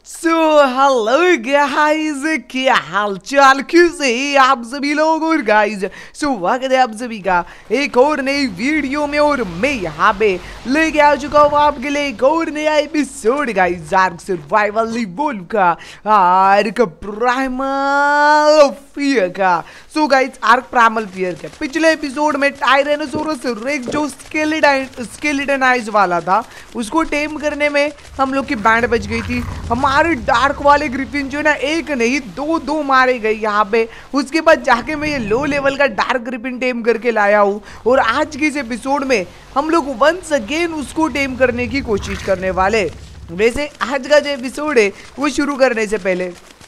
So hello guys, क्या हाल चाल, कैसे हैं आप सभी लोग। और गाइस स्वागत है आप सभी का एक और नई वीडियो में। और मैं यहाँ पे लेके आ चुका हूँ आपके लिए एक और नया episode guys, ARK survival evolved का, आर्क प्राइमल फियर का। So guys ARK primal fear का पिछले एपिसोड में टायरेनोसोरस रेक्स जो स्केलेटनाइज वाला था उसको टेम करने में हम लोग की बैंड बच गई थी। हमारे डार्क वाले ग्रिफिन जो है ना एक नहीं दो मारे गए यहाँ पे। उसके बाद जाके मैं ये लो लेवल का डार्क ग्रिफिन टेम करके लाया हूँ और आज के इस एपिसोड में हम लोग वंस अगेन उसको टेम करने की कोशिश करने वाले। वैसे आज का जो एपिसोड है वो शुरू करने से पहले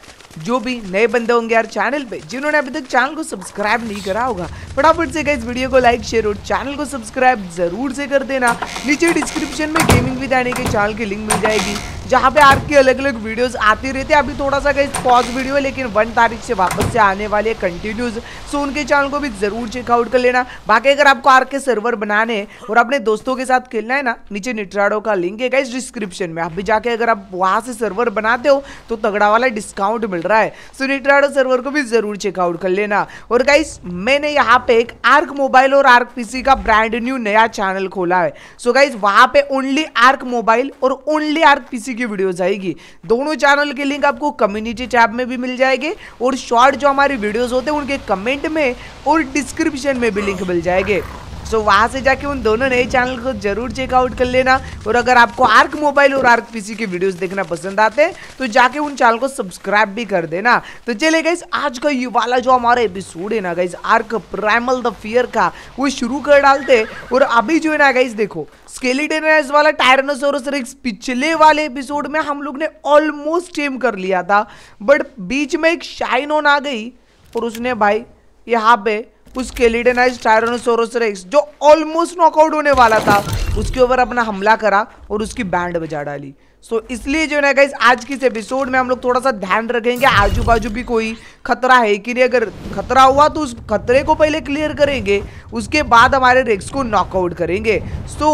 जो भी नए बंदे होंगे यार चैनल पे, जिन्होंने अभी तक चैनल को सब्सक्राइब नहीं करा होगा, फटाफट से गाइस वीडियो को लाइक शेयर और चैनल को सब्सक्राइब जरूर से कर देना। नीचे डिस्क्रिप्शन में गेमिंग विद एनी के चैनल की लिंक मिल जाएगी जहाँ पे आर्क की अलग अलग वीडियोस आती रहती है। अभी थोड़ा सा गाइस पॉज वीडियो है लेकिन 1 तारीख से वापस से आने वाली है कंटिन्यूज, सो उनके चैनल को भी जरूर चेकआउट कर लेना। बाकी अगर आपको आर्क के सर्वर बनाने और अपने दोस्तों के साथ खेलना है ना, नीचे निट्राडो का लिंक है गाइस डिस्क्रिप्शन में, आप भी जाके अगर आप वहाँ से सर्वर बनाते हो तो तगड़ा वाला डिस्काउंट मिल रहा है। सो निट्राडो सर्वर को भी जरूर चेकआउट कर लेना। और गाइस मैंने यहाँ पे एक आर्क मोबाइल और आर्क पीसी का ब्रांड न्यू नया चैनल खोला है। सो गाइस वहाँ पे ओनली आर्क मोबाइल और ओनली आर्क पीसी की वीडियोस आएगी। दोनों चैनल के लिंक आपको कम्युनिटी टैब में भी मिल जाएंगे और शॉर्ट जो हमारी वीडियोस होते हैं उनके कमेंट में और डिस्क्रिप्शन में भी लिंक मिल जाएंगे। सो वहां से जाके उन दोनों नए चैनल को जरूर चेकआउट कर लेना। और अगर आपको आर्क मोबाइल और आर्क पीसी की वीडियोस देखना पसंद आते हैं तो जाके उन चैनल को सब्सक्राइब भी कर देना। तो चले गाइस आज का ये वाला जो हमारा एपिसोड है ना guys ARK primal the fear का, वो शुरू कर डालते। और अभी जो है ना गाइस देखो स्केलेटनाइज वाला टायरेनोसोरस रेक्स पिछले वाले एपिसोड में हम लोग ने ऑलमोस्ट टेम कर लिया था, बट बीच में एक शाइन ऑन आ गई और उसने भाई यहाँ पे उस स्केलेटनाइज टायरेनोसोरस रेक्स जो ऑलमोस्ट नॉकआउट होने वाला था उसके ऊपर अपना हमला करा और उसकी बैंड बजा डाली। सो इसलिए जो है ना गाइस आज की इस एपिसोड में हम लोग थोड़ा सा ध्यान रखेंगे आजू बाजू भी कोई खतरा है कि नहीं। अगर खतरा हुआ तो उस खतरे को पहले क्लियर करेंगे, उसके बाद हमारे रेक्स को नॉकआउट करेंगे। सो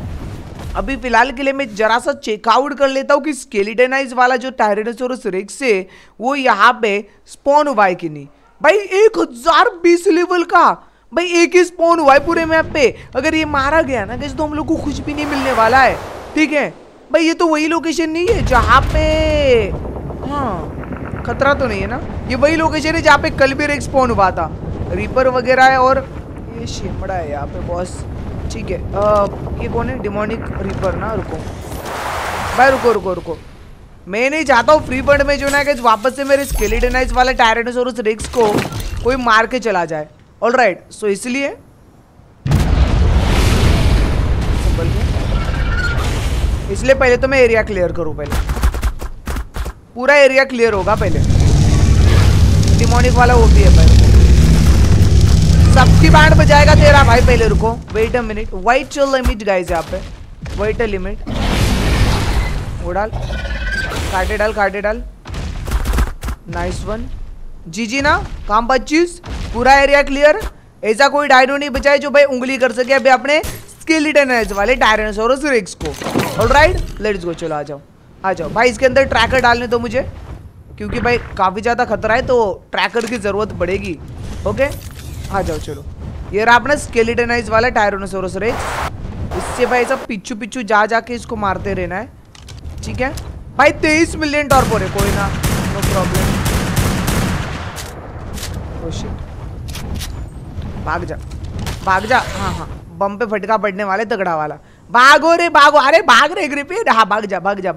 अभी फिलहाल के लिए मैं जरा सा चेकआउट कर लेता हूँ कि स्केलेटनाइज वाला जो टायरेनोसोरस रेक्स है वो यहाँ पे स्पॉन हुआ है कि नहीं। भाई 1020 लेवल का भाई एक ही स्पॉन हुआ है पूरे मैप पे। अगर ये मारा गया ना गाइस तो हम लोग को कुछ भी नहीं मिलने वाला है, ठीक है भाई। ये तो वही लोकेशन नहीं है जहाँ पे, हाँ खतरा तो नहीं है ना, ये वही लोकेशन है जहाँ पे कल भी एक स्पॉन हुआ था। रीपर वगैरह है और ये शिमड़ा है यहाँ पे बॉस, ठीक है। ये कौन है, डिमोनिक रीपर ना। रुको भाई रुको, मैं नहीं चाहता हूँ फ्री फंड में जो ना कि वापस से मेरे स्केलेटनाइज वाला टायरेनोसोरस रेक्स को कोई मार के चला जाए। ऑलराइट, सो इसलिए पहले तो मैं एरिया क्लियर करूँ, पहले पूरा एरिया क्लियर होगा पहले। डिमोनिक वाला वो भी है भाई, सबकी बैंड बजाएगा तेरा भाई। पहले रुको, wait a minute, weight limit guys यहाँ पे, वेट अ लिमिट। वो डाल, काटे डाल, नाइस वन, जी ना काम 25, पूरा एरिया क्लियर। ऐसा कोई डायनो नहीं बचा है जो भाई उंगली कर सके अभी अपने स्केलेटनाइज वाले टायरेनोसोरस रेक्स को। ऑलराइट लेट्स गो, चलो आ जाओ भाई। इसके अंदर ट्रैकर डालने दो मुझे क्योंकि भाई काफी ज्यादा खतरा है तो ट्रैकर की जरूरत पड़ेगी। ओके आ जाओ, चलो ये रहा अपना स्केलेटनाइज वाला टायरेनोसोरस रेक्स। इससे भाई सब पिच्छू जाके इसको मारते रहना है, ठीक है भाई। 23 मिलियन टॉर्पोर है, कोई ना, नो प्रॉब्लम। ओह शिट, भाग जा। हाँ बम पे फटका पड़ने वाले तगड़ा वाला। भागो रे भागो, अरे भाग रे ग्रिफिन, हाँ भाग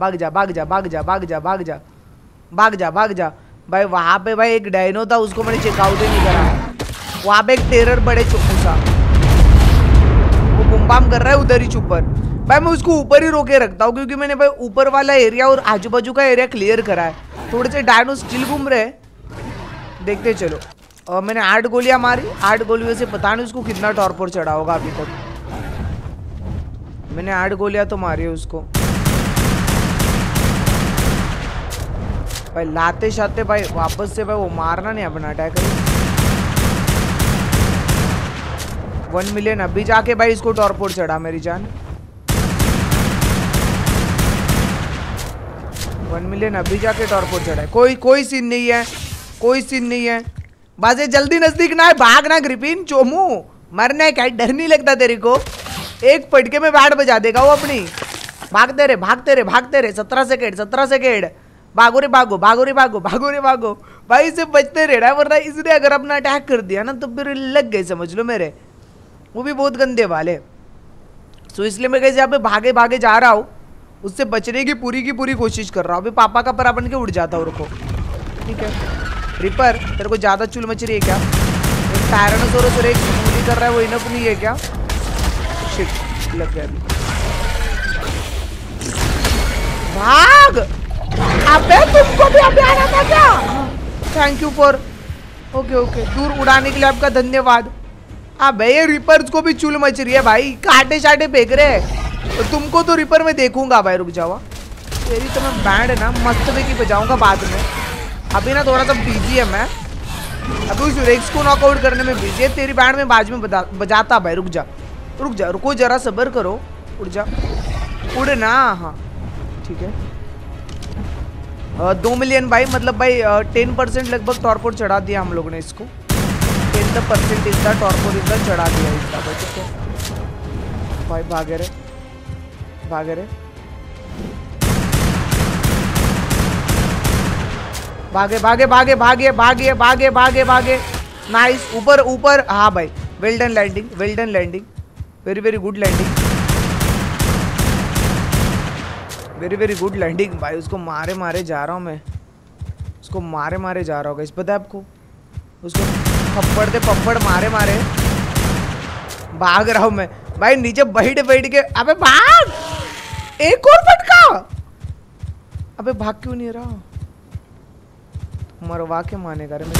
जा भाई। वहां पे भाई एक डायनो था, उसको मैंने चेकआउट ही नहीं करा। वहां पे एक टेरर बड़े चुप्पू सा वो बुम बाम कर रहा है उधर ही चुपर भाई। मैं उसको ऊपर ही रोके रखता हूँ क्योंकि मैंने भाई ऊपर वाला एरिया और आजू बाजू का एरिया क्लियर करा है। थोड़े से डायनो स्टिल घूम रहे हैं, देखते चलो। और मैंने 8 गोलियां मारी, 8 गोलियों से पता नहीं उसको कितना टॉर्पोर चढ़ा होगा अभी तक। मैंने 8 गोलियां तो मारी है उसको भाई। लाते शाते भाई वापस से भाई वो मारना नहीं, अपना अटैक है। 1 मिलियन अभी जाके भाई इसको टॉर्पोर चढ़ा मेरी जान। 1 मिलियन अभी जाके टॉर्पो चढ़ा है। कोई सीन नहीं है, कोई सीन नहीं है। बाजे जल्दी नजदीक ना है, भागना ग्रिफिन चोमू, मरना है क्या, डर नहीं लगता तेरे को? एक पटके में बैट बजा देगा वो अपनी। भागते रहे भागते रहे भागते रहे। 17 सेकेंड 17 सेकेंड। भागो रे भागो भागो रे भागो भागो रे भागो भाई, इसे बचते रहना है, वरना इसने अगर अपना अटैक कर दिया ना तो फिर लग गए समझ लो मेरे, वो भी बहुत गंदे वाले। सो इसलिए मैं कैसे यहाँ पे भागे भागे जा रहा हूँ, उससे बचने की पूरी कोशिश कर रहा हूँ। अभी पापा का परा बन के उड़ जाता हूँ। रुको ठीक है रिपर, तेरे को ज्यादा चुल मच रही है क्या? एक टायरानोसोरस और एक स्मूदी कर रहा है, वो इनफ नहीं है क्या? शिट लग गया। भाग, अबे तुमको भी अभी आना था क्या? थैंक यू फॉर ओके दूर उड़ाने के लिए आपका धन्यवाद। अबे ये रिपर्स को भी चुल मच रही है भाई, काटे शाटे फेंक रहे हैं। तो तुमको तो रिपर में देखूंगा भाई, रुक जाओ। तेरी तो मैं बैंड ना मस्त में की बजाऊंगा बाद में। अभी ना थोड़ा सा बिजी है मैं, अभी उस रेक्स को नॉकआउट करने में बिजी है। तेरी बैंड में बाज में बजाता भाई। रुक जा रुको जरा सब्र करो। उड़ जा उड़ना। हाँ ठीक है 2 मिलियन भाई, मतलब भाई 10% लगभग टॉर्पोड चढ़ा दिया हम लोगों ने इसको। 10% इसका टॉर्पोड इसका चढ़ा दिया इसका भाई। ठीक है भाई भागे रे भागे भागे भागे भागे भागे भागे भागे भागे। नाइस, ऊपर ऊपर। हाँ भाई well done landing, very good landing, very good landing भाई। उसको मारे मारे जा रहा हूँ मैं, उसको मारे मारे जा रहा हूँ। इस पता है आपको, उसको पप्पड़ दे पप्पड़ मारे मारे भाग रहा हूँ मैं भाई। नीचे बैठ के अबे भाग, एक और फटका। अबे भाग क्यों नहीं रहा? मरवा के मानेगा रे।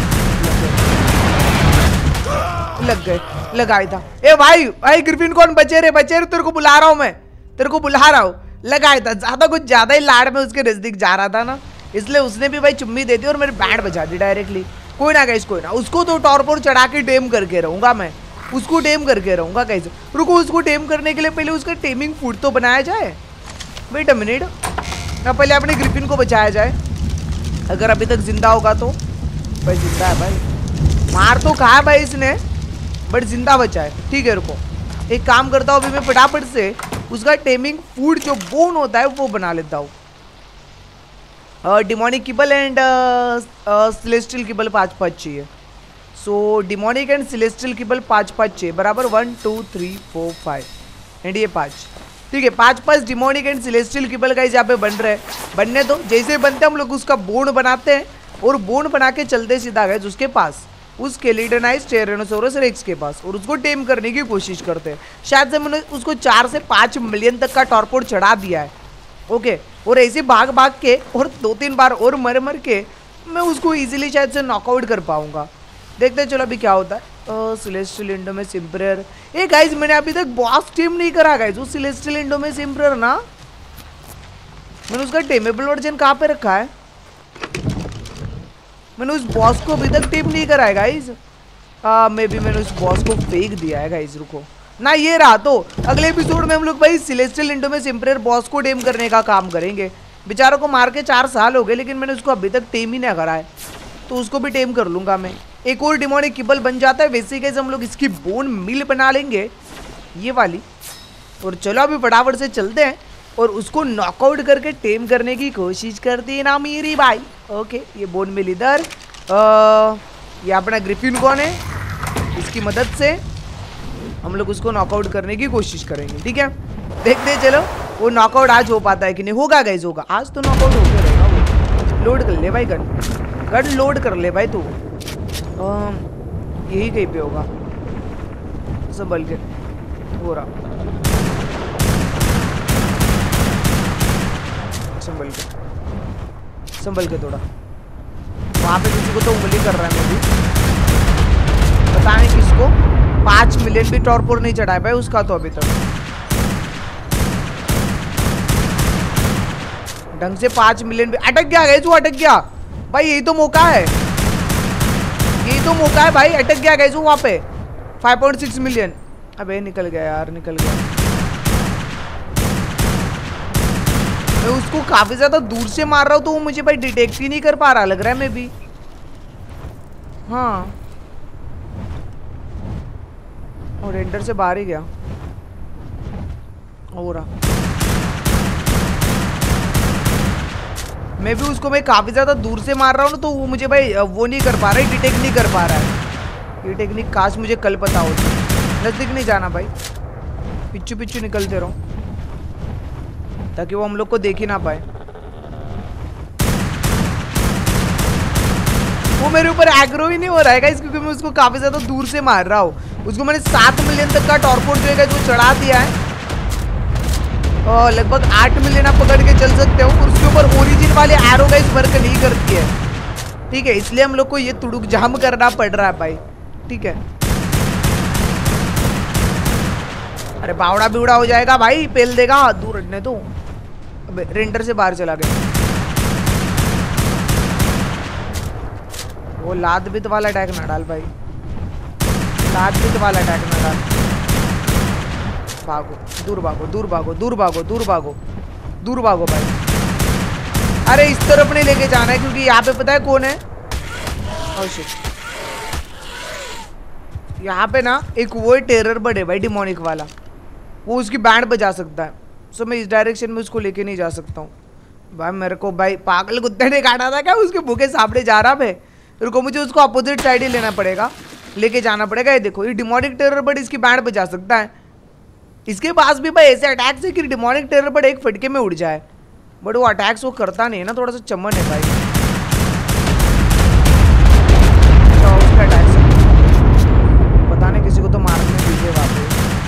लग गए, लगाया था। ए भाई ग्रिफिन कौन? बचे रे तेरे को बुला रहा हूँ मैं, तेरे को बुला रहा हूँ। लगाया था, कुछ ज्यादा ही लाड़ में उसके नजदीक जा रहा था ना, इसलिए उसने भी भाई चुम्मी दे दी और मेरे बैंड बजा दी डायरेक्टली। कोई ना गाइस, कोई ना, उसको तो टॉर्पोड चढ़ा के टेम करके रहूंगा मैं, उसको टेम करके रहूंगा गाइस। रुको, उसको टेम करने के लिए पहले उसका टेमिंग फूड तो बनाया जाए। वेट अ मिनट, पहले अपने ग्रिफिन को बचाया जाए। अगर अभी तक जिंदा होगा तो। भाई जिंदा है भाई, मार तो कहा भाई इसने, बट जिंदा बचा है। ठीक है रुको, एक काम करता हूँ, अभी मैं फटाफट से उसका टेमिंग फूड जो बोन होता है वो बना लेता हूँ। Demonic kibble and celestial kibble 5-5 चाहिए। So demonic and celestial kibble 5-5 चाहिए, बराबर 1 2 3 4 5 एंड ये 5। ठीक है 5-5 डिमोनिक एंड सेलेस्टियल किबल का यहाँ पे बन रहे हैं। बनने दो, जैसे बनते हम लोग उसका बोन बनाते हैं और बोन बना के चलते सीधा गए उसके पास, उस स्केलेटनाइज्ड टायरानोसोरस रेक्स के पास, और उसको टेम करने की कोशिश करते हैं। शायद से मैंने उसको 4 से 5 मिलियन तक का टॉर्पोड चढ़ा दिया है। ओके, और ऐसे भाग भाग के और 2-3 बार और मर के मैं उसको इजीली शायद से नॉकआउट कर पाऊंगा। देखते हैं चलो अभी क्या होता है। सेलेस्टियल इंडोमेस एम्परर, ए गाइस मैंने अभी तक बॉस टेम नहीं करा गाइस। वो सेलेस्टियल इंडोमेस एम्परर ना, मैंने उसका टेमेबल वर्जन कहाँ पे रखा है? मैंने उस बॉस को अभी तक टेम नहीं करा है गाइस। मे बी मैंने उस बॉस को फेंक दिया है गाइस। रुको ना, ये रहा। तो अगले एपिसोड में हम लोग भाई सेलेस्टियल इंडोमेस एम्परर बॉस को टेम करने का काम करेंगे। बेचारों को मार के 4 साल हो गए, लेकिन मैंने उसको अभी तक टेम ही नहीं करा है, तो उसको भी टेम कर लूंगा मैं। एक और डिमोनिक किबल बन जाता है, वैसे कैसे हम लोग इसकी बोन मिल बना लेंगे ये वाली। और चलो अभी फटाफट से चलते हैं और उसको नॉकआउट करके टेम करने की कोशिश करते हैं ना मेरी भाई। ओके, ये बोन मिल इधर। ये अपना ग्रिफिन कौन है, इसकी मदद से हम लोग उसको नॉकआउट करने की कोशिश करेंगे। ठीक है, देखते हैं चलो वो नॉकआउट आज हो पाता है कि नहीं। होगा गाइस, होगा आज तो नॉकआउट होकर रहेगा वो। लोड कर ले भाई, गन लोड कर ले भाई तू। यही कहीं पे होगा, संभल के हो रहा, संभल के थोड़ा। वहां पे किसी को तो उंगली कर रहा है, मैं भी पता नहीं किसको। 5 मिलियन भी टॉर्पोड नहीं चढ़ा है भाई उसका तो अभी तक ढंग से। 5 मिलियन भी अटक गया गई, तू अटक गया भाई। यही तो मौका है, यही तो मौका है भाई। अटक गया गई वहां पे। 5.6 मिलियन। अबे निकल गया यार, निकल गया। मैं उसको काफी ज्यादा दूर से मार रहा हूँ तो वो मुझे भाई डिटेक्ट ही नहीं कर पा रहा लग रहा है मैं भी। हाँ और रेंडर से बाहर ही गया हो रहा। मैं भी उसको मैं काफी ज्यादा दूर से मार रहा हूँ ना तो वो मुझे भाई वो नहीं कर पा रहा है, डिटेक्ट नहीं कर पा रहा है। ये टेक्निक काश मुझे कल पता होती। नजदीक नहीं जाना भाई, पिच्चू पिच्चू निकलते रहो ताकि वो हम लोग को देख ही ना पाए। वो मेरे ऊपर एग्रो ही नहीं हो रहा है गाइस क्योंकि मैं उसको काफी ज्यादा दूर से मार रहा हूँ। उसको मैंने 7 मिलियन तक का टॉर्पोड जो है वो चढ़ा दिया है और लगभग 8 मिलियन आप पकड़ के चल सकते हो। और उसके ऊपर ओरिजिन वाले एरो गाइस वर्क नहीं करती है, ठीक है, इसलिए हम लोग को ये तुड़ुक जाम करना पड़ रहा है भाई, ठीक है। अरे बावड़ा बिवड़ा हो जाएगा भाई, पेल देगा, दूर हटने तो। अबे रेंडर से बाहर चला गया। वो लाद बित वाला अटैक ना डाल भाई, लाद बित वाला अटैक ना डाल। भागो, दूर भागो, दूर भागो, दूर भागो, दूर भागो, दूर भागो भाई। अरे इस तरफ नहीं लेके जाना है क्योंकि यहाँ पे पता है कौन है। ओह शिट, यहाँ पे ना एक वो टेरर बर्ड है भाई, डिमोनिक वाला, वो उसकी बैंड बजा सकता है। सो मैं इस डायरेक्शन में उसको लेके नहीं जा सकता हूँ भाई। मेरे को भाई पागल कुत्ते ने काटा था क्या, उसके भूखे सामने जा रहा है। मेरे को मुझे उसको अपोजिट साइड ही लेना पड़ेगा, लेके जाना पड़ेगा। ये देखो, ये डिमोनिक टेरर बर्ड इसकी बैंड बजा सकता है। इसके पास भी भाई ऐसे अटैक्स है कि डिमोनिक टेरर बर्ड एक फटके में उड़ जाए, बट वो अटैक्स वो करता नहीं है ना, थोड़ा सा चमन है भाई। उसका अटैक्स पता नहीं, किसी को तो मारने दीजिए वापस।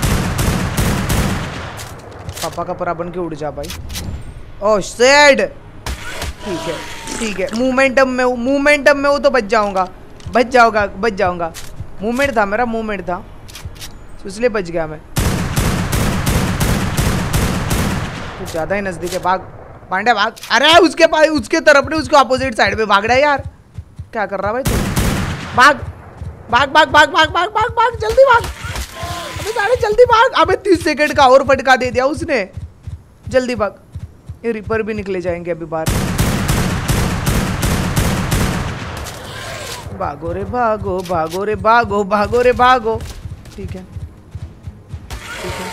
पापा का परा बन के उड़ जा भाई। ओह सैड, ठीक है ठीक है। मूवमेंटम में हूँ, मूवमेंटम में हूँ तो बच जाऊंगा, बच जाऊंगा, बच जाऊंगा। मूवमेंट था मेरा, मूवमेंट था, इसलिए बच गया मैं। तो ज्यादा ही नजदीक है, भाग पांडे भाग। अरे उसके पास, उसके तरफ नहीं, उसके अपोजिट साइड पे भाग रहा है यार। क्या कर रहा भाई तू? भाग भाग भाग भाग भाग भाग भाग भाग, जल्दी भाग। अबे सारे जल्दी भाग। अबे 30 सेकंड का और फटका दे दिया उसने, जल्दी भाग। ये रिपर भी निकले जाएंगे अभी बाहर। भागो रे भागो, भागो रे भागो, भागो रे भागो, ठीक है ठीक है।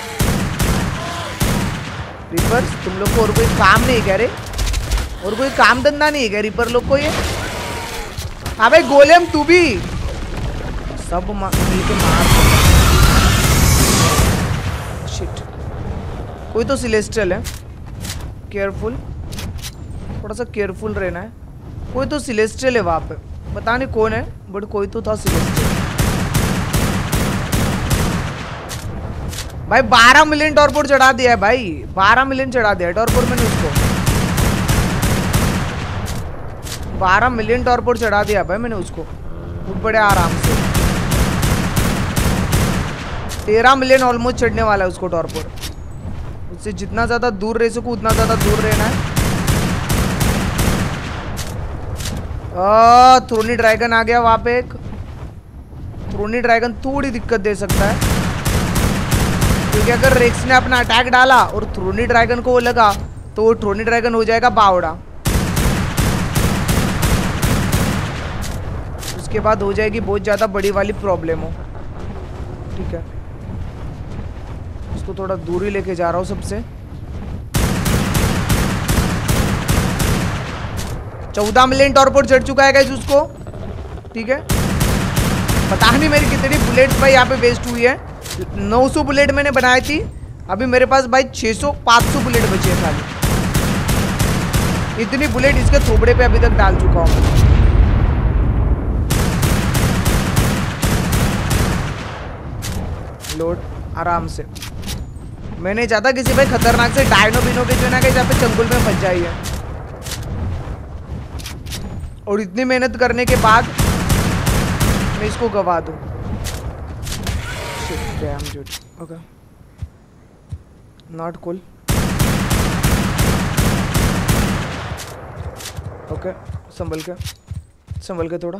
रिपर्स तुम लोग को और कोई काम नहीं क्या रे? और कोई काम धंधा नहीं है क्या रिपर लोग को? ये अबे गोलेम तू भी सब मिलके मार। शिट, कोई तो सिलेस्टियल है, केयरफुल, थोड़ा सा केयरफुल रहना है। कोई तो सिलेस्टियल है वहां पे, पता नहीं कौन है, बट कोई तो था सिलेस्टियल भाई। 12 मिलियन टॉर्पोड चढ़ा दिया है भाई, 12 मिलियन चढ़ा दिया है टॉर्पोड मैंने उसको। 12 मिलियन टॉर्पोड चढ़ा दिया भाई मैंने उसको, बहुत बड़े आराम से। 13 मिलियन ऑलमोस्ट चढ़ने वाला है उसको टॉर्पोड। उससे जितना ज्यादा दूर रह सकूं उतना ज्यादा दूर रहना है। थ्रोनी ड्रैगन आ गया वहां पे। एक थ्रोनी ड्रैगन थोड़ी दिक्कत दे सकता है क्योंकि अगर रेक्स ने अपना अटैक डाला और थ्रोनी ड्रैगन को वो लगा तो वो थ्रोनी ड्रैगन हो जाएगा बावड़ा। उसके बाद हो जाएगी बहुत ज्यादा बड़ी वाली प्रॉब्लम हो, ठीक है। उसको थोड़ा दूर ही लेके जा रहा हूँ सबसे। 14 मिलियन टॉर्पोड चढ़ चुका है गाइस उसको, ठीक है। पता नहीं मेरी कितनी बुलेट्स भाई यहाँ पे वेस्ट हुई है। 900 बुलेट मैंने बनाई थी, अभी मेरे पास भाई 500 बुलेट बची है खाली। इतनी बुलेट इसके थोबड़े पे अभी तक डाल चुका हूँ। लोड आराम से। मैं नहीं चाहता किसी भाई खतरनाक से डायनो बिनो के जो ना कहीं पे चंगुल में फंस जाइए। और इतनी मेहनत करने के बाद मैं इसको गवा दूं। Okay, not cool. ओके, संभल के थोड़ा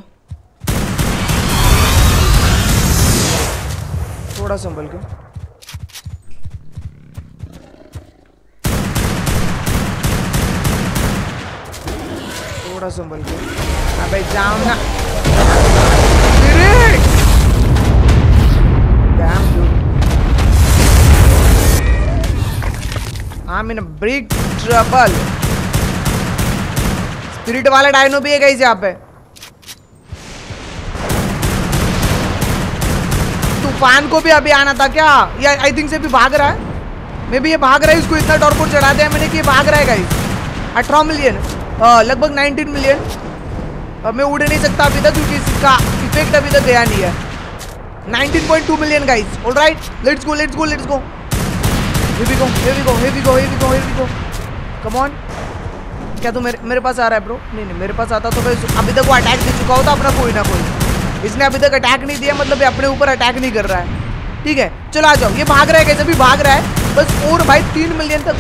संभल के। थोड़ा संभल के। अबे जाओ ना। I'm in a big trouble। Spirit वाला डायनो भी है गाइस यहाँ पे। तूफान को भी अभी आना था क्या? या आई थिंक से भी भाग रहा है। मे भी ये भाग रहा है। इसको इतना टॉर्पोड चढ़ा दिया मैंने कि ये भाग रहा है गाइस। 18 मिलियन, लगभग 19 मिलियन। अब मैं उड़ नहीं सकता अभी तक क्योंकि इसका इफेक्ट अभी तक गया नहीं है। 19.2 million guys. Alright, let's go let's go let's go. Here we go, here we go, here we go, here we go, here we go. Come on. क्या तू मेरे पास आ रहा है ब्रो? नहीं मेरे पास आता तो अभी तक वो अटैक दे चुका होता अपना कोई ना कोई। इसने अभी तक अटैक नहीं दिया, मतलब ये अपने ऊपर अटैक नहीं कर रहा है। ठीक है चलो आ जाओ। ये भाग रहा है कैसे भी भाग रहा है बस। और भाई 3 मिलियन तक।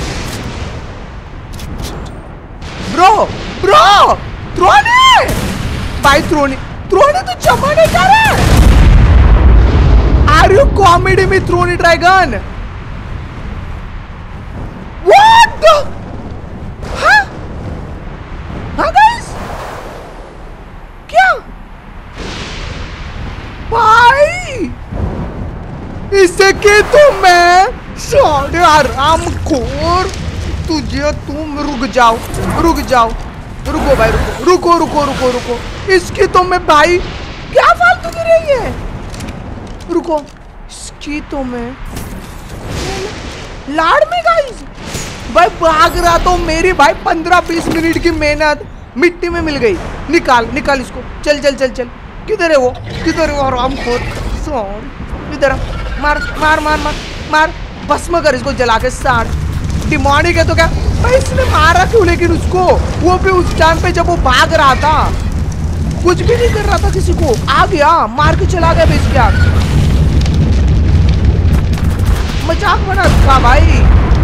ब्रो ब्रो थ्रोनी भाई, थ्रोनी तो चमड़े जा रहा है। आर यू कॉमेडी में थ्रोनी ड्रैगन? What the? हाँ? हाँ guys? क्या? भाई इससे के तो मैं साढ़े आराम खोर तुझे। तुम रुक जाओ रुको भाई रुको। इसकी तो मैं भाई क्या फालतू कर रही है। रुको इसकी तो मैं लाड़ में गाइस भाई भाग रहा तो मेरी भाई 15-20 मिनट की मेहनत मिट्टी में मिल गई। निकाल इसको। चल किधर है वो आराम खोर। इधर मार भस्म कर इसको जला के। साड़ डिमोनिक है तो क्या भाई इसने मारा क्यों? लेकिन उसको वो भी उस टाइम पे जब वो भाग रहा था कुछ भी नहीं कर रहा था किसी को। आ गया मार के चला गया बेच के। मजाक बना रखा भाई,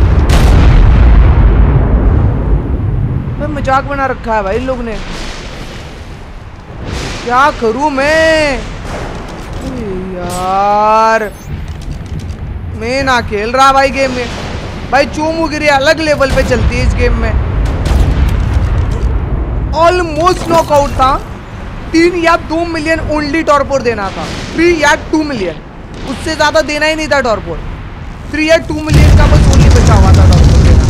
मजाक बना रखा है भाई लोग ने। क्या करूं मैं यार? मैं ना खेल रहा भाई गेम में भाई। चोमुगिरी अलग लेवल पे चलती है इस गेम में। ऑलमोस्ट नॉकआउट था। 3 या 2 मिलियन ओनली टॉर्पोर देना था। 3 या 2 मिलियन, उससे ज्यादा देना ही नहीं था टॉर्पोर। 3 या 2 मिलियन का बस ओनली बचा हुआ था टॉर्पोर देना।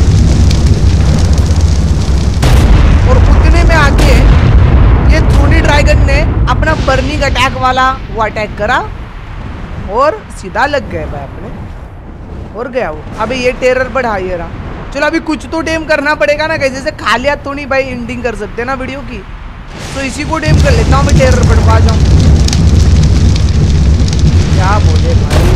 और उतने में आके ये थ्रोनी ड्रैगन ने अपना बर्निंग अटैक वाला वो अटैक करा और सीधा लग गए भाई अपने। और गया वो। अभी ये टेरर बढ़ा ये रहा। चलो अभी कुछ तो डेम करना पड़ेगा ना। कैसे से खालिया तो नहीं भाई एंडिंग कर सकते ना वीडियो की। तो इसी को डेम कर लेता हूँ मैं। टेरर बढ़वा जाऊँ। क्या बोले भाई,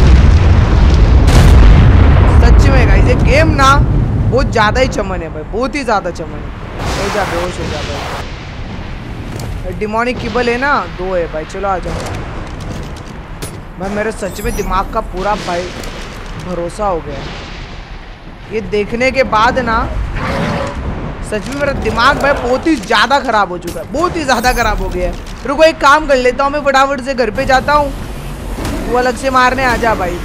सच में गाइस ये गेम ना बहुत ज्यादा ही चमन है भाई, बहुत ही ज्यादा चमन है। हो जा बेहोश हो जा भाई। डिमोनिक किबल है ना 2 है भाई। चलो आ जाओ भाई। मेरे सच में दिमाग का पूरा भाई भरोसा हो गया ये देखने के बाद ना। सच में मेरा दिमाग भाई बहुत ही ज्यादा खराब हो चुका है, बहुत ही ज्यादा खराब हो गया है। रुको एक काम कर लेता हूँ मैं, फटाफट से घर पे जाता हूँ। वो अलग से मारने आ जा भाई।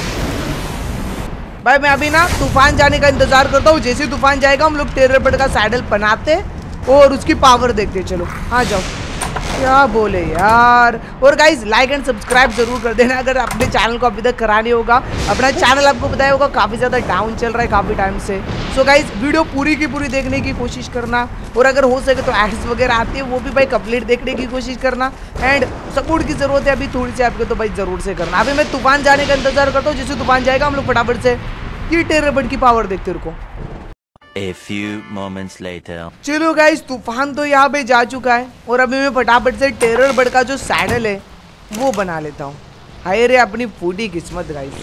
मैं अभी ना तूफान जाने का इंतजार करता हूँ। जैसे तूफान जाएगा हम लोग टेरर बर्ड का सैडल बनाते और उसकी पावर देखते। चलो आ जाओ। क्या बोले यार। और गाइज लाइक एंड सब्सक्राइब जरूर कर देना अगर अपने चैनल को अभी तक करा नहीं होगा। अपना चैनल आपको बताया होगा काफ़ी ज़्यादा डाउन चल रहा है काफ़ी टाइम से। सो गाइज वीडियो पूरी की पूरी देखने की कोशिश करना। और अगर हो सके तो एड्स वगैरह आती है वो भी भाई कंप्लीट देखने की कोशिश करना। एंड सपोर्ट की जरूरत है अभी थोड़ी सी आपको, तो भाई जरूर से करना। अभी मैं तूफान जाने का इंतजार करता हूँ। जैसे तूफान जाएगा हम लोग फटाफट से ये टेरर बर्ड की पावर देखते रुको। A few moments later. चलो गाइस तूफान तो यहाँ पे जा चुका है और अभी मैं फटाफट से टेरर बर्ड का जो सैडल है वो बना लेता हूँ। हाय रे अपनी फूटी किस्मत गाइस।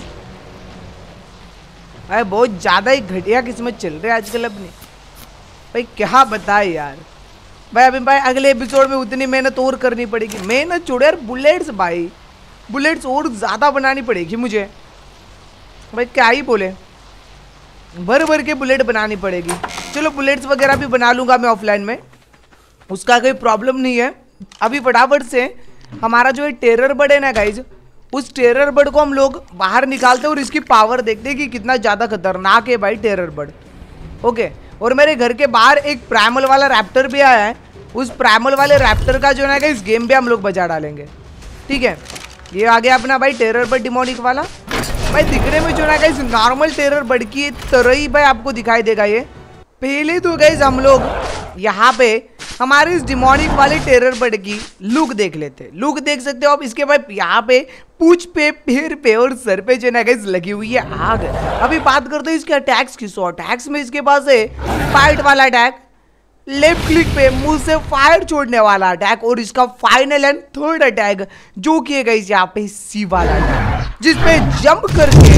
भाई बहुत ज़्यादा ही घटिया किस्मत चल रही है आजकल अपनी। भाई क्या बताए यार। भाई अभी भाई अगले एपिसोड में उतनी मेहनत और करनी पड़ेगी। मेहनत छोड़े यार, बुलेट्स भाई, बुलेट्स और ज़्यादा बनानी पड़ेगी मुझे। भाई क्या ही बोले, भर भर के बुलेट बनानी पड़ेगी। चलो बुलेट्स वगैरह भी बना लूँगा मैं ऑफलाइन में, उसका कोई प्रॉब्लम नहीं है। अभी फटाफट से हमारा जो है टेरर बर्ड है ना गाइज, उस टेरर बर्ड को हम लोग बाहर निकालते हैं और इसकी पावर देखते हैं कि कितना ज़्यादा खतरनाक है भाई टेरर बर्ड। ओके, और मेरे घर के बाहर एक प्राइमल वाला रैप्टर भी आया है उस प्राइमल वाले रैप्टर का जो है ना इस गेम पे हम लोग बजा डालेंगे। ठीक है, ये आ गया अपना भाई टेरर बर्ड डिमोनिक वाला। भाई दिखने में जो है ना इस नॉर्मल टेरर बर्ड की तरह ही भाई आपको दिखाई देगा ये। पहले तो गाइस हम लोग यहाँ पे हमारे इस डिमोनिक वाले टेरर बर्ड की लुक देख लेते हैं। लुक देख सकते हो आप इसके भाई यहाँ पे पूंछ पे, पैर पे और सर पे जो है गाइस लगी हुई है आग। अभी बात करते हैं इसके अटैक्स की। सो अटैक्स में इसके पास है फाइट वाला अटैक, लेफ्ट क्लिक पे मुंह से फायर छोड़ने वाला अटैक, और इसका फाइनल एंड थर्ड अटैक जो कि गाइस यहाँ पे सी वाला अटैक, जिसपे जंप करके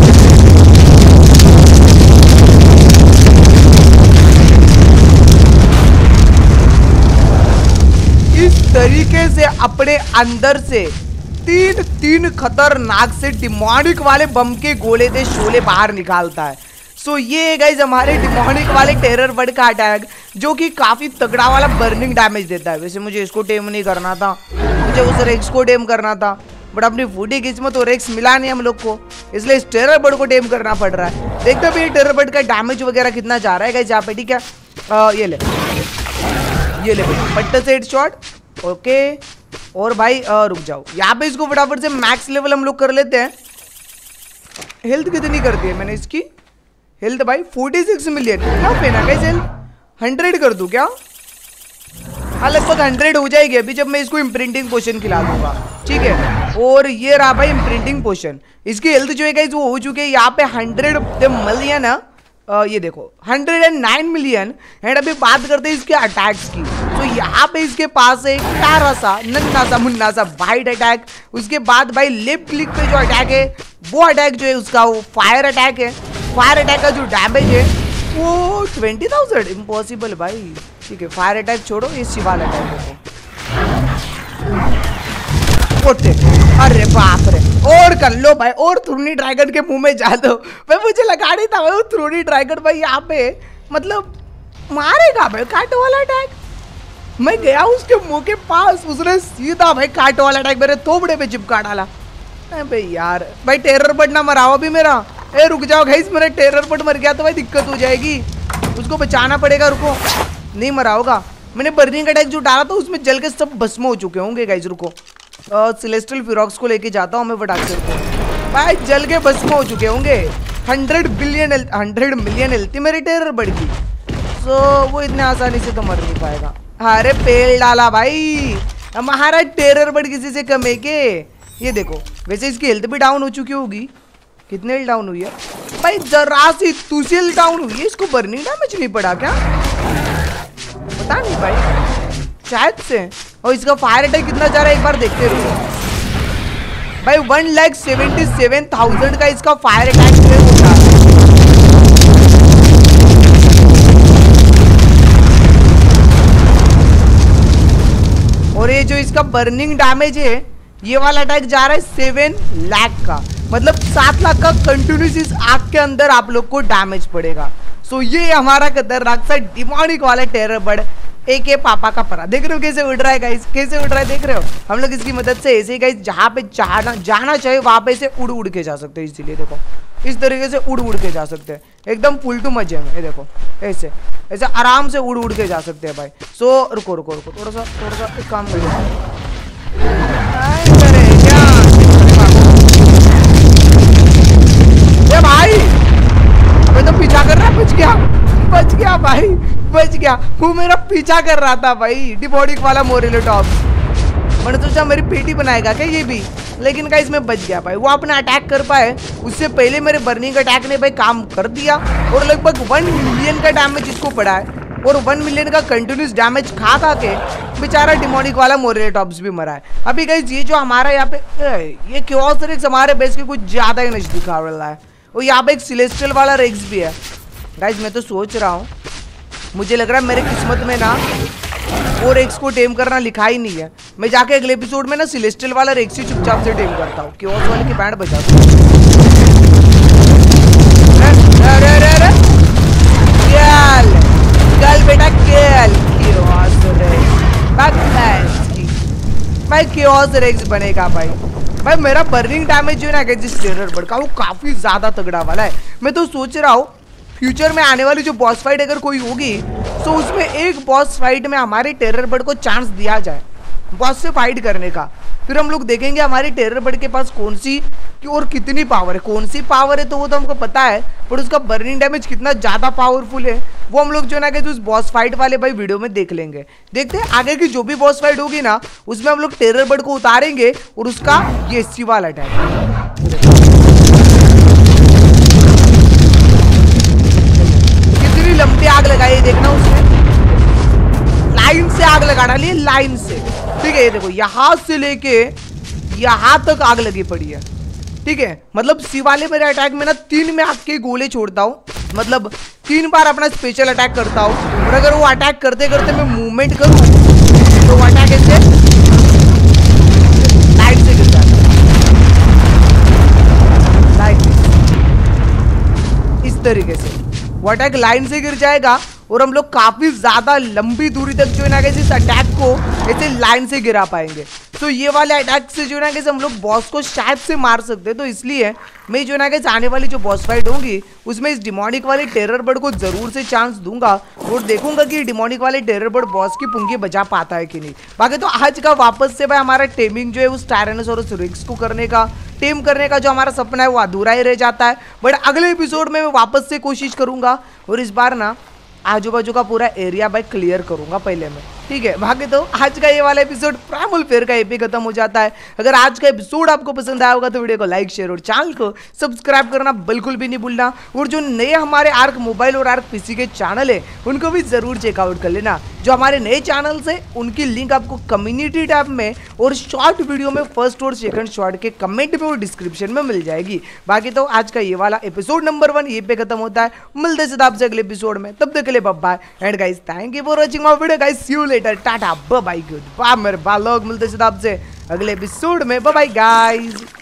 इस तरीके से अपने अंदर से तीन खतरनाक से डिमोनिक वाले बम के गोले से शोले बाहर निकालता है। सो ये गाइस हमारे डिमोनिक वाले टेरर बर्ड का अटैक, जो कि काफी तगड़ा वाला बर्निंग डैमेज देता है। वैसे मुझे इसको टेम नहीं करना था, मुझे उस रेक्स को टेम करना था, बट अपनी फूटी किस्मत और रेक्स मिला नहीं हम लोग को, इसलिए इस टेरर बर्ड को टेम करना पड़ रहा है। देखते हैं ये टेरर बर्ड का डैमेज वगैरह कितना जा रहा है गाइस यहाँ पे। ठीक है, ये ले पट्टे से हेडशॉट। ओके, और भाई रुक जाओ, यहाँ पे इसको फटाफट से मैक्स लेवल हम लोग कर लेते हैं। हेल्थ कितनी करती है मैंने इसकी? हेल्थ भाई 46 मिलियन। क्या पेना गाइस हेल्थ 100 कर दूं क्या? हाँ लगभग 100 हो जाएगी अभी जब मैं इसको इम्प्रिंटिंग पोशन खिला दूंगा। ठीक है, और ये रहा भाई इम्प्रिंटिंग पोशन। इसकी हेल्थ जो है गाइस वो हो चुकी है यहाँ पे 100 मिलियन। ये देखो 109 मिलियन। एंड अभी बात करते हैं इसके अटैक्स की। तो यहाँ पे इसके पास है प्यारा सा नन्ना सा मुन्ना सा वाइड अटैक। उसके बाद भाई लेफ्ट क्लिक पे जो अटैक है वो अटैक जो है उसका वो फायर अटैक है। फायर अटैक का जो डैमेज है वो 20,000। इम्पॉसिबल भाई। ठीक है, फायर अटैक छोड़ो, ये शिवाल अटैक देखो। अरे बाप रे, और कर लो भाई, और थ्रोनी ड्रैगन के मुंह में जा दो भाई। मुझे लगा नहीं था भाई थ्रोनी ड्रैगन भाई यहाँ पे मतलब मारेगा भाई काटो वाला अटैक। मैं गया उसके मुंह के पास, उसने सीधा भाई काटो वाला अटैक मेरे थोबड़े पे चिपका डाला। भाई यार भाई टेरर बर्ड ना मराओ अभी मेरा। ए रुक जाओ गाइस, मेरा टेरर बर्ड मर गया तो भाई दिक्कत हो जाएगी, उसको बचाना पड़ेगा। रुको, नहीं मरा होगा। मैंने बर्निंग अटैक जो डाला था उसमें जल के सब भस्म हो चुके होंगे गाइस। रुको, सेलेस्टियल फिरॉक्स को लेके जाता हूँ मैं फटाक को। भाई जल के भस्म हो चुके होंगे। 100 मिलियन हेल्थ मेरे टेरर बर्ड की। सो वो इतने आसानी से तो मर नहीं पाएगा। अरे पेल डाला भाई, हमारा टेरर बर्ड किसी से कम है के? ये देखो, वैसे इसकी हेल्थ भी डाउन हो चुकी होगी। कितने हेल्थ डाउन हुई है भाई? जरा सी तुसी हेल्थ डाउन हुई है। इसको बर्निंग डैमेज नहीं पड़ा क्या? पता नहीं भाई, शायद से। और इसका फायर अटैक कितना जा रहा है एक बार देखते रहो भाई। 1,77,000 का इसका फायर अटैक होता है। और ये जो इसका बर्निंग डैमेज है ये वाला अटैक जा रहा है 7 लाख का, मतलब 7 लाख का कंटिन्यूस इस आग के अंदर आप लोग को डैमेज पड़ेगा। सो ये हमारा खतरनाक सा डिमोनिक वाला टेरर बर्ड एक पापा का परा। देख रहे हो कैसे उड़ रहा है गाइस, कैसे उड़ रहा है देख रहे हो? हम लोग इसकी मदद से ऐसे ही गाइस जहाँ पे जाना चाहिए वहां पे से उड़ के जा सकते हैं। इसीलिए देखो इस तरीके से उड़ के जा सकते हैं, एकदम फुल टू मजे में। ये देखो ऐसे ऐसे आराम से उड़ के जा सकते हैं भाई। सो रुको थोड़ा सा एक काम कर भाई। मैं तो पीछा कर रहा है, बच गया भाई, बच गया। वो मेरा पीछा कर रहा था भाई डिमोनिक वाला मोरेलो टॉप। मैंने सोचा मेरी पेटी बनाएगा क्या ये भी, लेकिन गाइस मैं बच गया भाई। वो अपना अटैक कर पाए उससे पहले मेरे बर्निंग अटैक ने भाई काम कर दिया, और लगभग 1 मिलियन का डैमेज इसको पड़ा है। और 1 मिलियन का कंटिन्यूस डैमेज खा के बेचारा डिमोनिक वाला मोरेलो टॉप्स भी मरा है। अभी गाइस ये जो हमारा यहाँ पे ये क्योस रेक्स हमारे बेस के कुछ ज्यादा ही नजदीक आ रहा है। और यहाँ पे एक सेलेस्टियल वाला रेक्स भी है गाइस। मैं तो सोच रहा हूँ, मुझे लग रहा है मेरे किस्मत में ना वो रेक्स को टेम करना लिखा ही नहीं है। मैं जाके अगले एपिसोड में ना सेलेस्टियल वाला रेक्स ही चुपचाप से टेम करता हूँ, क्योस वाले की बैंड बजा दूँ। कल बेटा भाई क्योस रेक्स बनेगा भाई। मेरा बर्निंग डैमेज जो है ना जिस टेरर बर्ड का वो काफी ज्यादा तगड़ा वाला है। मैं तो सोच रहा हूँ फ्यूचर में आने वाली जो बॉस फाइट अगर कोई होगी तो उसमें एक बॉस फाइट में हमारे टेरर बर्ड को चांस दिया जाए बॉस से फाइट करने का। फिर हम लोग देखेंगे हमारे टेरर बर्ड के पास कौन सी और कितनी पावर है। कौन सी पावर है तो वो तो हमको पता है, पर उसका बर्निंग डैमेज कितना ज़्यादा पावरफुल है वो हम लोग जो ना कि उस बॉस फाइट वाले भाई वीडियो में देख लेंगे। देखते हैं आगे की जो भी बॉस फाइट होगी ना उसमें हम लोग टेरर बर्ड को उतारेंगे और उसका ये शिवाल अटैक। कितनी लंबी आग लगाई है देखना, उसने लाइन से आग लगाना लिए, लाइन से। ठीक है, ये देखो यहां से लेके यहां तक आग लगी पड़ी है। ठीक है, मतलब शिवाले मेरे अटैक में ना 3 में आग के गोले छोड़ता हूँ, मतलब 3 बार अपना स्पेशल अटैक करता हूँ। और अगर वो अटैक करते करते मैं मूवमेंट करूँ तो वो अटैक ऐसे लाइन से गिर जाता है, इस तरीके से वो अटैक लाइन से गिर जाएगा और हम लोग काफी ज्यादा लंबी दूरी तक जो है ना इस अटैक को ऐसे लाइन से गिरा पाएंगे। तो ये वाले अटैक से जो है ना हम लोग बॉस को शायद से मार सकते हैं। तो इसलिए मैं जो है ना आने वाली जो बॉस फाइट होगी उसमें इस डिमोनिक वाले टेरर बर्ड को जरूर से चांस दूंगा और देखूंगा कि डिमोनिक वाले टेरर बर्ड बॉस की पुंगी बजा पाता है कि नहीं। बाकी तो आज का वापस से भाई हमारा टेमिंग जो है उस टायरानोसॉरस रिक्स को करने का, टेम करने का जो हमारा सपना है वो अधूरा ही रह जाता है। बट अगले एपिसोड में मैं वापस से कोशिश करूंगा और इस बार ना आजू बाजू का पूरा एरिया भाई क्लियर करूंगा पहले मैं। ठीक है, बाकी तो आज का ये वाला एपिसोड प्राइमल फेयर का एपी खत्म हो जाता है। अगर आज का एपिसोड आपको पसंद आया होगा तो वीडियो को लाइक शेयर और चैनल को सब्सक्राइब करना बिल्कुल भी नहीं भूलना। और जो नए हमारे आर्क मोबाइल और आर्क पीसी के चैनल है उनको भी जरूर चेकआउट कर लेना। जो हमारे नए चैनल्स है उनकी लिंक आपको कम्युनिटी टैब में और शॉर्ट वीडियो में फर्स्ट और सेकंड शॉर्ट के कमेंट में और डिस्क्रिप्शन में मिल जाएगी। बाकी तो आज का ये वाला एपिसोड नंबर 1 ये पे खत्म होता है। मिलते हैं आपसे अगले एपिसोड में, तब तक के लिए bye and guys thank you for watching my video guys, see you later, tata bye bye goodbye मेरे बालोग। मिलते हैं आपसे अगले एपिसोड में, बाय बाय गाइस।